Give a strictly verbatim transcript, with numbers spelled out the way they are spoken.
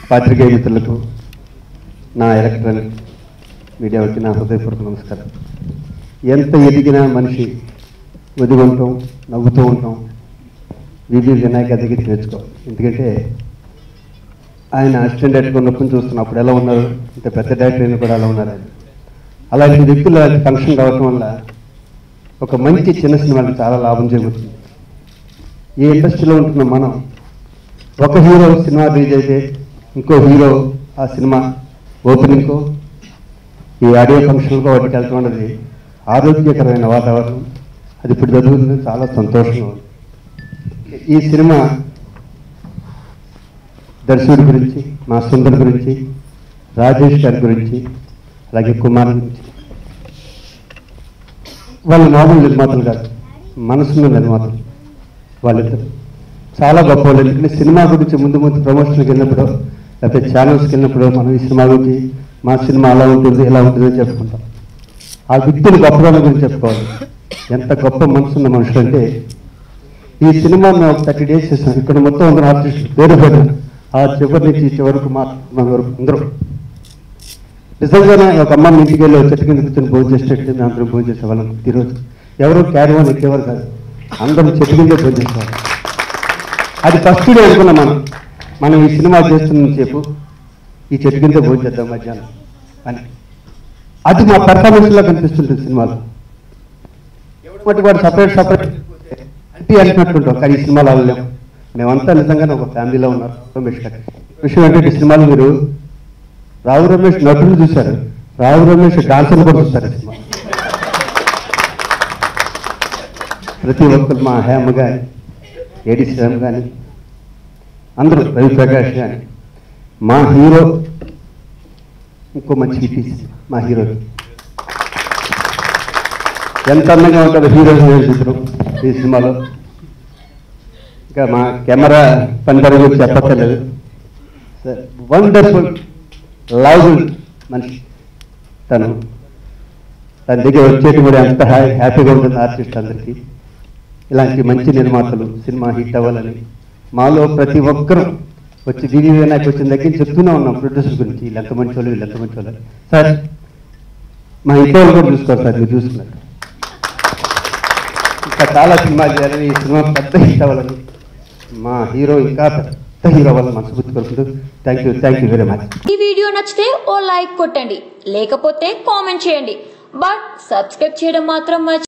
పాత్రికేయ మిత్రులకు, నా ఎలక్ట్రానిక్ మీడియా వచ్చి నా హృదయపూర్వక నమస్కారం. ఎంత ఎదిగినా మనిషి ఒదిగి ఉంటాం, నవ్వుతూ ఉంటాం. వివి వినాయక దగ్గర నేర్చుకోవాలి. ఎందుకంటే ఆయన అసిస్టెంట్ డైరెక్టర్ ఉన్నప్పుడు చూస్తున్నప్పుడు ఎలా ఉన్నారు, ఇంత పెద్ద డైరెక్టర్ అయినా కూడా అలా ఉన్నారు. ఆయన అలాంటి వ్యక్తులు అలాంటి ఫంక్షన్ కావటం వల్ల ఒక మంచి చిన్న సినిమాకి చాలా లాభం చేకూరుతుంది. ఈ ఇండస్ట్రీలో ఉంటున్న మనం ఒక హీరో సినిమా రిలీజ్ అయితే ఇంకో హీరో ఆ సినిమా ఓపెనింగ్కో ఈ ఆడియో ఫంక్షన్కో వాటికి వెళ్తూ ఉన్నది ఆరోగ్యకరమైన వాతావరణం. అది ఇప్పుడు జరుగుతుంది, చాలా సంతోషంగా ఉంది. ఈ సినిమా దర్శకుడి గురించి, మా సుందర్ గురించి, రాజేష్ గారి గురించి, అలాగే కుమార్ గురించి. వాళ్ళ మామూలు నిర్మాతలు కాదు, మనసున్న నిర్మాతలు వాళ్ళిద్దరు. చాలా గొప్ప వాళ్ళు. ఎందుకంటే సినిమా గురించి ముందు ముందు ప్రమోషన్కి వెళ్ళినప్పుడు లేకపోతే ఛానల్స్కి వెళ్ళినప్పుడు మనం ఈ సినిమా గురించి, మా సినిమా అలా ఉంటుంది ఇలా ఉంటుంది అని చెప్పుకుంటాం. ఆ వ్యక్తులు గొప్పవాళ్ళ గురించి చెప్పుకోవాలి. ఎంత గొప్ప మనసున్న మనుషులు అంటే, ఈ సినిమా మేము ఒక థర్టీ డేస్ చేసాం. ఇక్కడ మొత్తం అందరూ ఆర్టిస్టులు పేరు పేరు ఆ చివరి నుంచి చివరకు మా వరకు అందరూ నిజంగానే ఒక అమ్మాయిని ఇంటికి వెళ్ళి చెట్టు కింద కూర్చొని భోజనం చేసేటట్టు మేము అందరూ భోజనం చేసేవాళ్ళం. ఈరోజు ఎవరు క్యారీవాన్ ఎక్కేవారు కాదు, అందరూ చెట్టు కింద భోజనం చేసేవాళ్ళు. అది ఫస్ట్ డే అనుకున్నాం మనం మనం ఈ సినిమా చేస్తున్న సేపు ఈ చెట్టు కింద భోజనం చేద్దాం మధ్యాహ్నం అని. అది మా పెర్ఫార్మెన్స్లో కనిపిస్తుంటుంది సినిమాలో. ఎవరి వాడు సపరేట్ సపరేట్ అంటే అంటున్నట్టుంటాం, కానీ ఈ సినిమాలో వెళ్ళాం. మేమంతా నిజంగానే ఒక ఫ్యామిలీలో ఉన్నారు. రమేష్ గారు విషయం ఏంటంటే, ఈ సినిమాలో మీరు రావు రమేష్ నటులు చూశారు, రావు రమేష్ డాన్సర్లు కూడా చూస్తారు. సినిమా ప్రతి ఒక్కరు, మా హేమ కానీ, ఏడి శ్రీరామ్ కానీ, అందరూ, రవి ప్రకాష్ కానీ, మా హీరో ఇంకో మంచి హిట్ మా హీరో. ఎంత అందంగా ఉంటారు హీరోయిన్ చిత్రం ఈ సినిమాలో. ఇంకా మా కెమెరా పనితనం గురించి చెప్పక్కర్లేదు. వండర్ఫుల్ లవ్ఫుల్ మనిషి తను. తన దగ్గర వచ్చేటి కూడా ఎంత హ్యాపీగా ఉంటుంది ఆర్టిస్ట్ అందరికీ. ఇలాంటి మంచి నిర్మాతలు సినిమా హిట్ అవ్వాలని మాలో ప్రతి ఒక్కరూ వచ్చి వివి వినాయక వచ్చిన దగ్గర చెప్తూనే ఉన్నాం ప్రొడ్యూసర్ గురించి. వీళ్ళు ఎంత మంచి వాళ్ళు, వీళ్ళు ఎంత మంచి వాళ్ళు. సార్ మా ఇంట్లో వాళ్ళు కూడా చూసుకోవాలి సార్, మీరు చూస్తున్నారు. ఇంకా చాలా సినిమాలు చేయాలని, ఈ సినిమా పెద్ద హిట్ అవ్వాలని, మా హీరో ఇంకా పెద్ద హీరో అవ్వాలని మనస్ఫూర్తి కోరుకుంటూ thank you thank you very much. ఈ వీడియో నచ్చితే ఓ లైక్ కొట్టండి, లేకపోతే కామెంట్ చేయండి. బట్ సబ్స్క్రైబ్ చేయడం మాత్రం మర్చిపోకండి.